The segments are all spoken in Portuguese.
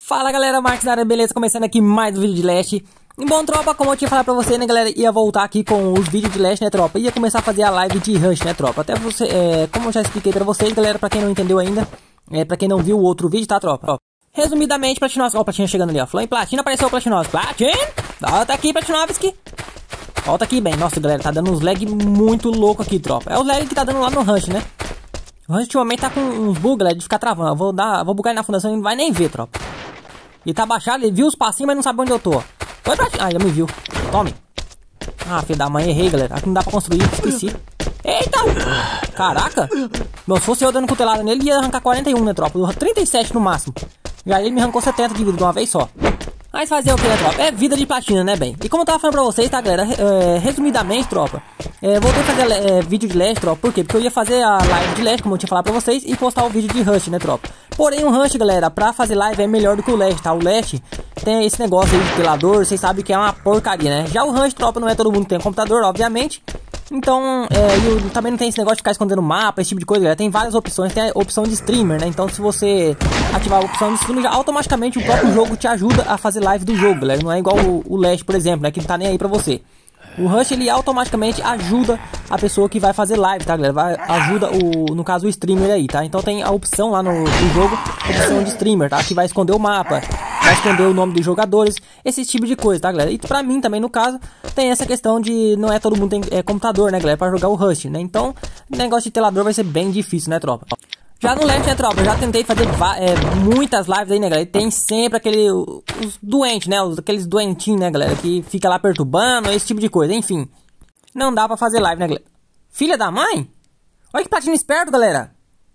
Fala galera, Marcos da área, beleza? Começando aqui mais um vídeo de Last. E bom, tropa, como eu tinha falado pra você, né galera, ia voltar aqui com os vídeos de Last, né tropa? Ia começar a fazer a live de Rush, né tropa? Até você, como eu já expliquei pra vocês, galera, pra quem não entendeu ainda, pra quem não viu o outro vídeo, tá tropa? Ó, resumidamente, Platinovski, ó, Platina chegando ali, ó, falou em Platina, apareceu o Platinovski. Platina, volta aqui, Platinovski. Volta aqui, bem, nossa galera, tá dando uns lag muito louco aqui, tropa. É o lag que tá dando lá no Rush, né? O Rush ultimamente tá com uns bugs, galera, de ficar travando. Vou bugar ele na fundação e não vai nem ver, tropa. Ele tá baixado, ele viu os passinhos, mas não sabe onde eu tô. Foi pra... Ah, ele me viu. Tome. Ah, filho da mãe, errei, galera. Aqui não dá pra construir, esqueci. Eita! Caraca! Bom, se fosse eu dando cutelada nele, ia arrancar 41, né, tropa? 37 no máximo. E aí ele me arrancou 70 de vida de uma vez só. Mas fazer o que, né, tropa? É vida de platina, né, bem? E como eu tava falando pra vocês, tá, galera? Resumidamente, tropa, voltei a fazer vídeo de Last, tropa. Por quê? Porque eu ia fazer a live de Last, como eu tinha falado pra vocês, e postar o vídeo de Rush, né, tropa? Porém, o Rush, galera, pra fazer live é melhor do que o Last, tá? O Last tem esse negócio aí de telador, vocês sabem que é uma porcaria, né? Já o Rush, tropa, não é todo mundo que tem computador, obviamente. Então, também não tem esse negócio de ficar escondendo mapa, esse tipo de coisa, galera. Tem várias opções, tem a opção de streamer, né? Então, se você ativar a opção de streamer, já automaticamente o próprio jogo te ajuda a fazer live do jogo, galera. Não é igual o Last, por exemplo, né? Que não tá nem aí pra você. O Rush, ele automaticamente ajuda a pessoa que vai fazer live, tá, galera? Ajuda, no caso, o streamer aí, tá? Então tem a opção lá no jogo, opção de streamer, tá? Que vai esconder o mapa, vai esconder o nome dos jogadores, esse tipo de coisa, tá, galera? E pra mim também, no caso, tem essa questão de não é todo mundo tem computador, né, galera? Pra jogar o Rush, né? Então, o negócio de telador vai ser bem difícil, né, tropa? Já no Last, né, tropa, eu já tentei fazer muitas lives aí, né, galera? E tem sempre os doentes, né? Aqueles doentinhos, né, galera? Que fica lá perturbando, esse tipo de coisa, enfim. Não dá pra fazer live, né, galera? Filha da mãe? Olha que platina esperto, galera.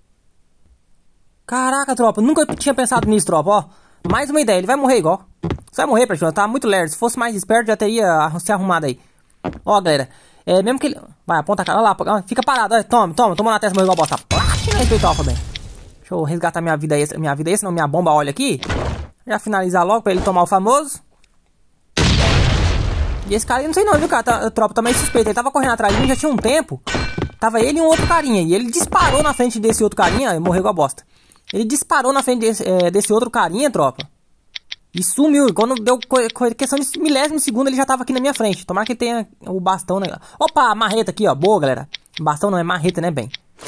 Caraca, tropa, nunca tinha pensado nisso, tropa, ó. Mais uma ideia, ele vai morrer igual. Você vai morrer, platina, tá muito lerdo. Se fosse mais esperto, já teria se arrumado aí. Ó, galera, mesmo que ele... Vai, aponta a cara, olha lá, fica parado, olha, toma na testa, morreu igual bosta. Respeitar, bem. Deixa eu resgatar minha vida extra, não, minha bomba óleo aqui. Já finalizar logo pra ele tomar o famoso. E esse cara, eu não sei não, viu, cara? Tropa, tá meio suspeito. Ele tava correndo atrás de mim já tinha um tempo. Tava ele e um outro carinha. E ele disparou na frente desse outro carinha. Morreu igual a bosta. Ele disparou na frente desse outro carinha, tropa. E sumiu. E quando deu questão de milésimo de segundo, ele já tava aqui na minha frente. Tomara que ele tenha o bastão, né? Opa, a marreta aqui, ó. Boa, galera. Bastão não, é marreta, né, bem?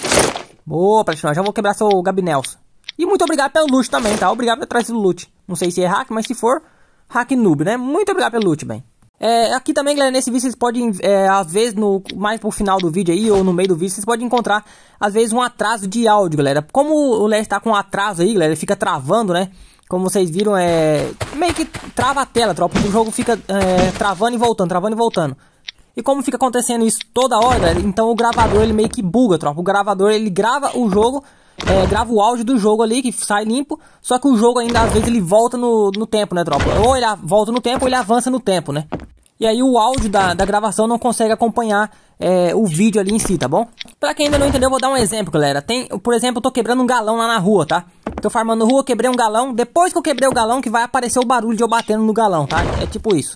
Boa, Platinão, já vou quebrar seu Gabinelson. E muito obrigado pelo loot também, tá? Obrigado por trazer o loot. Não sei se é hack, mas se for, hack noob, né? Muito obrigado pelo loot, bem. Aqui também, galera, nesse vídeo vocês podem, às vezes, mais pro final do vídeo aí, ou no meio do vídeo, vocês podem encontrar, às vezes, um atraso de áudio, galera. Como o Last tá com um atraso aí, galera, ele fica travando, né? Como vocês viram, meio que trava a tela, tropa. O jogo fica travando e voltando. E como fica acontecendo isso toda hora, galera, então o gravador ele meio que buga, tropa. O gravador ele grava o jogo, grava o áudio do jogo ali, que sai limpo. Só que o jogo ainda às vezes ele volta no tempo, né, tropa? Ou ele volta no tempo ou ele avança no tempo, né? E aí o áudio da gravação não consegue acompanhar o vídeo ali em si, tá bom? Pra quem ainda não entendeu, eu vou dar um exemplo, galera. Por exemplo, eu tô quebrando um galão lá na rua, tá? Tô farmando rua, quebrei um galão. Depois que eu quebrei o galão, que vai aparecer o barulho de eu batendo no galão, tá? É tipo isso.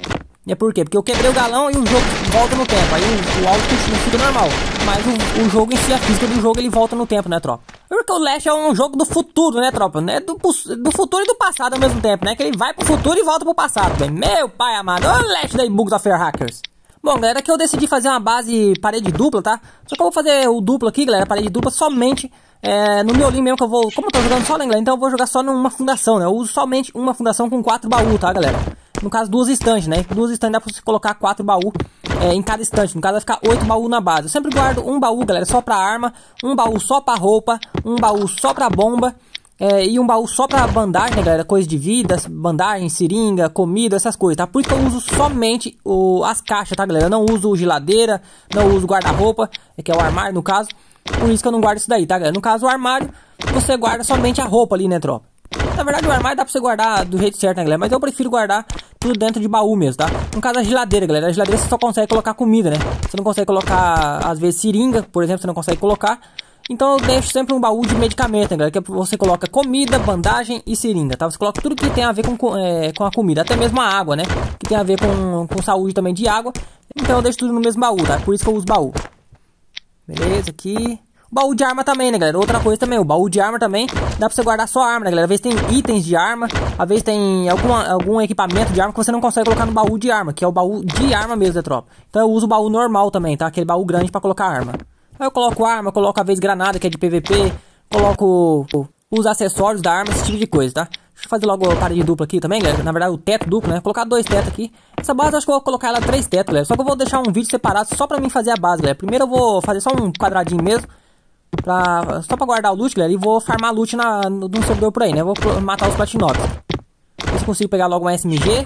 E é por quê? Porque eu quebrei o galão e o jogo volta no tempo. Aí o áudio continua, fica normal. Mas o jogo em si, a física do jogo, ele volta no tempo, né, tropa? Porque o Last é um jogo do futuro, né, tropa? Né? Do futuro e do passado ao mesmo tempo, né? Que ele vai pro futuro e volta pro passado, bem. Meu pai amado. Olha o Last da Bugs of Fair Hackers. Bom, galera, aqui eu decidi fazer uma base parede dupla, tá? Só que eu vou fazer o duplo aqui, galera, parede dupla somente no miolinho mesmo que eu vou... Como eu tô jogando só na inglês, então eu vou jogar só numa fundação, né? Eu uso somente uma fundação com 4 baús, tá, galera? No caso, 2 estantes, né? 2 estantes dá pra você colocar 4 baús em cada estante. No caso, vai ficar 8 baús na base. Eu sempre guardo um baú, galera, só pra arma, um baú só pra roupa, um baú só pra bomba, e um baú só pra bandagem, né, galera? Coisa de vida, bandagem, seringa, comida, essas coisas, tá? Por isso que eu uso somente as caixas, tá, galera? Eu não uso geladeira, não uso guarda-roupa, que é o armário, no caso. Por isso que eu não guardo isso daí, tá, galera? No caso, o armário, você guarda somente a roupa ali, né, tropa? Na verdade, o armário dá pra você guardar do jeito certo, né, galera? Mas eu prefiro guardar tudo dentro de baú mesmo, tá? No caso, a geladeira, galera. A geladeira você só consegue colocar comida, né? Você não consegue colocar, às vezes, seringa, por exemplo, você não consegue colocar. Então, eu deixo sempre um baú de medicamento, né, galera? Que você coloca comida, bandagem e seringa, tá? Você coloca tudo que tem a ver com a comida. Até mesmo a água, né? Que tem a ver com saúde também de água. Então, eu deixo tudo no mesmo baú, tá? Por isso que eu uso baú. Beleza, aqui... Baú de arma também, né, galera? Outra coisa também, o baú de arma também dá pra você guardar sua arma, né, galera? Às vezes tem itens de arma, às vezes tem algum equipamento de arma que você não consegue colocar no baú de arma, que é o baú de arma mesmo, né, tropa? Então eu uso o baú normal também, tá? Aquele baú grande pra colocar arma. Aí eu coloco arma, coloco às vezes granada, que é de PVP, coloco os acessórios da arma, esse tipo de coisa, tá? Deixa eu fazer logo a parede dupla aqui também, galera. Na verdade, o teto duplo, né? Vou colocar 2 tetos aqui. Essa base eu acho que eu vou colocar ela 3 tetos, galera. Só que eu vou deixar um vídeo separado só pra mim fazer a base, galera. Primeiro eu vou fazer só um quadradinho mesmo. Só pra guardar o loot, galera. E vou farmar loot num servidor por aí, né? Vou matar os platinópolis. Ver se consigo pegar logo uma SMG.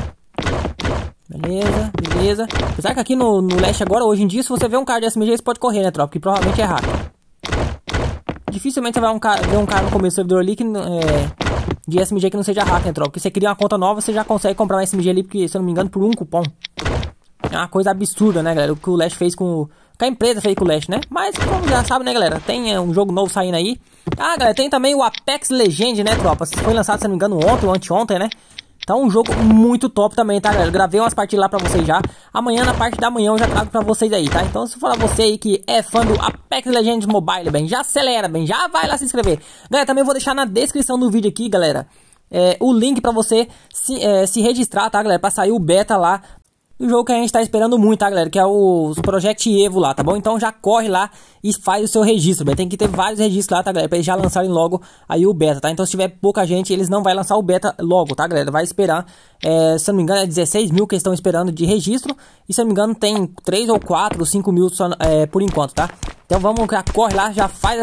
Beleza, beleza. Apesar que aqui no leste agora, hoje em dia, se você vê um cara de SMG, você pode correr, né, tropa? Que provavelmente é hacker. Dificilmente você vai ver um cara no começo do servidor ali que de SMG que não seja hacker, né, tropa? Porque você cria uma conta nova, você já consegue comprar um SMG ali, porque, se eu não me engano, por um cupom. É uma coisa absurda, né, galera? O que o Leste fez com... que a empresa fez com o Leste, né? Mas, como já sabe, né, galera? Tem um jogo novo saindo aí. Ah, galera, tem também o Apex Legends, né, tropa? Foi lançado, se eu não me engano, ontem ou anteontem, né? Então, um jogo muito top também, tá, galera? Eu gravei umas partidas lá pra vocês já. Amanhã, na parte da manhã, eu já trago pra vocês aí, tá? Então, se for você aí que é fã do Apex Legends Mobile, bem, já acelera, bem, já vai lá se inscrever. Galera, também vou deixar na descrição do vídeo aqui, galera, o link pra você se registrar, tá, galera? Pra sair o beta lá. O jogo que a gente tá esperando muito, tá, galera? Que é o Project Evo lá, tá bom? Então já corre lá e faz o seu registro, bem. Tem que ter vários registros lá, tá, galera? Pra eles já lançarem logo aí o beta, tá? Então se tiver pouca gente, eles não vão lançar o beta logo, tá, galera? Vai esperar, se eu não me engano, é 16 mil que estão esperando de registro. E se eu não me engano, tem 3 ou 4 ou 5 mil só, por enquanto, tá? Então vamos, já corre lá, já faz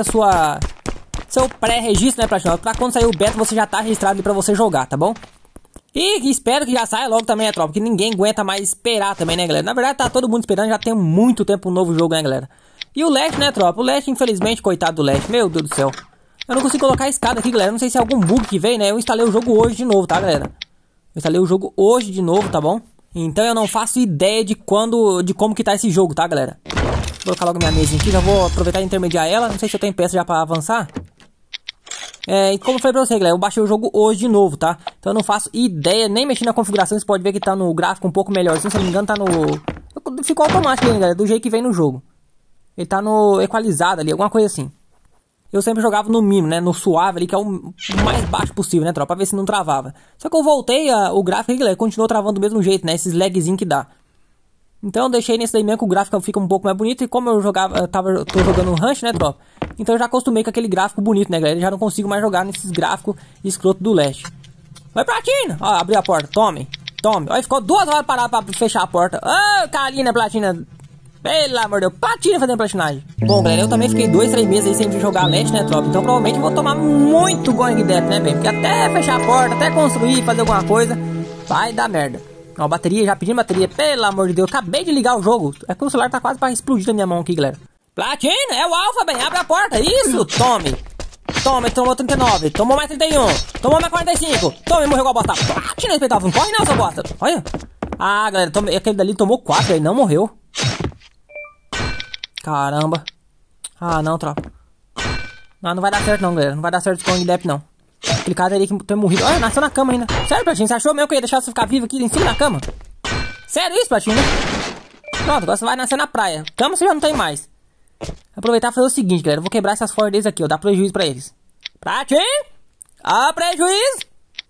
seu pré-registro, né, pra quando sair o beta você já tá registrado ali pra você jogar, tá bom? E espero que já saia logo também, tropa, porque ninguém aguenta mais esperar também, né, galera? Na verdade, tá todo mundo esperando, já tem muito tempo um novo jogo, né, galera? E o Leste, né, tropa? O Leste, infelizmente, coitado do Leste, meu Deus do céu. Eu não consigo colocar a escada aqui, galera, não sei se é algum bug que veio, né? Eu instalei o jogo hoje de novo, tá, galera? Eu instalei o jogo hoje de novo, tá bom? Então eu não faço ideia de como que tá esse jogo, tá, galera? Vou colocar logo minha mesinha aqui, já vou aproveitar e intermediar ela. Não sei se eu tenho peça já pra avançar. E como eu falei pra você, galera, eu baixei o jogo hoje de novo, tá? Então eu não faço ideia, nem mexi na configuração. Você pode ver que tá no gráfico um pouco melhorzinho. Se eu não me engano, tá no... ficou automático ali, galera, do jeito que vem no jogo. Ele tá no equalizado ali, alguma coisa assim. Eu sempre jogava no mínimo, né? No suave ali, que é o mais baixo possível, né, tropa? Pra ver se não travava. Só que eu voltei, o gráfico aí, galera, continuou travando do mesmo jeito, né? Esses lagzinhos que dá. Então eu deixei nesse daí mesmo que o gráfico fica um pouco mais bonito. E como tô jogando um Rush, né, tropa? Então eu já acostumei com aquele gráfico bonito, né, galera? Eu já não consigo mais jogar nesses gráficos escroto do Leste. Vai, Platina! Ó, abriu a porta, tome. Olha, ficou 2 horas parado pra fechar a porta. Ô, Kalina, Platina. Pelo amor de Deus, Platina fazendo platinagem. Bom, galera, eu também fiquei 2, 3 meses aí sem jogar Leste, né, tropa? Então provavelmente eu vou tomar muito Going Death, né, bem? Porque até fechar a porta, até construir, fazer alguma coisa, vai dar merda. Ó, bateria, já pedi bateria, pelo amor de Deus. Acabei de ligar o jogo. É que o celular tá quase pra explodir na minha mão aqui, galera. Platina, é o Alpha, bem. Abre a porta. Isso, tome. Tome, tomou 39. Tomou mais 31. Tomou mais 45. Tome, morreu igual bosta. Platina, respeitava. Não corre não, seu bosta. Olha. Ah, galera, aquele dali tomou 4. Ele não morreu. Caramba. Ah, não, tropa. Não vai dar certo não, galera. Não vai dar certo com o Depp, não. Aquele cara ali que tem morrido. Olha, nasceu na cama ainda. Sério, Platina? Você achou mesmo que eu ia deixar você ficar vivo aqui em cima da cama? Sério isso, Platina? Pronto, agora você vai nascer na praia. Cama você já não tem mais. Aproveitar e fazer o seguinte, galera. Eu vou quebrar essas forjas deles aqui, ó. Dar prejuízo pra eles. Platina! Ó, prejuízo!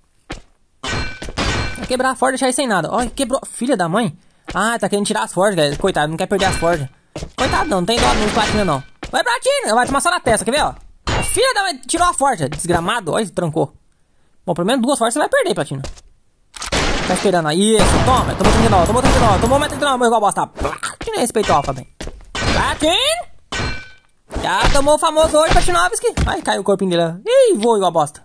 Vai quebrar a forja e deixar ele sem nada. Olha, quebrou. Filha da mãe. Ah, tá querendo tirar as forjas, galera. Coitado, não quer perder as forjas. Coitado não tem dó no Platina, não. Vai, Platina! Vai tomar só na testa, quer ver, ó? A filha da mãe tirou a forja. Desgramado. Olha, trancou. Bom, pelo menos 2 forjas você vai perder, Platina. Tá esperando aí. Isso, toma. Tomou 39, tomou 39. Tomou mais 39, igual bosta. Platina respeitou a Alpha, bem. Platina! Já tomou o famoso hoje, Platinovski. Ai, caiu o corpinho dele. Ih, voou igual bosta.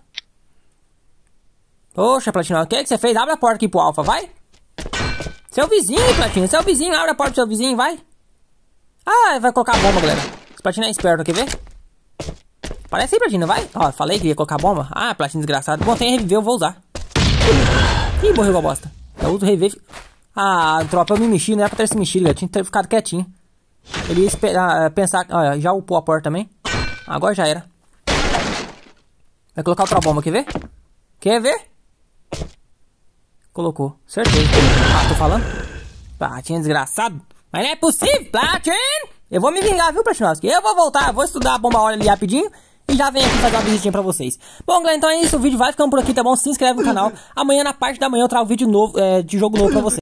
Poxa, Platina, o que você fez? Abre a porta aqui pro Alpha, vai. Seu vizinho, Platina. Seu vizinho, abre a porta pro seu vizinho, vai. Ah, vai colocar a bomba, galera. Esse Platina é esperto, quer ver? Parece aí, Platina, vai. Ó, falei que ia colocar bomba. Ah, Platina desgraçado. Bom, tem reviver, eu vou usar. Ih, morreu igual bosta. Eu uso reviver. Ah, tropa, eu me mexi, não era pra ter se mexido, galera. Tinha que ter ficado quietinho. Ele ia esperar, pensar... Olha, já upou a porta também. Agora já era. Vai colocar outra bomba, quer ver? Quer ver? Colocou, certeza. Ah, tô falando? Platina desgraçado. Mas não é possível, Platina! Eu vou me vingar, viu, Platinowski? Eu vou voltar, vou estudar a bomba óleo ali rapidinho e já venho aqui fazer uma visitinha pra vocês. Bom, galera, então é isso. O vídeo vai ficando por aqui, tá bom? Se inscreve no canal. Amanhã, na parte da manhã, eu trago vídeo novo, de jogo novo pra vocês.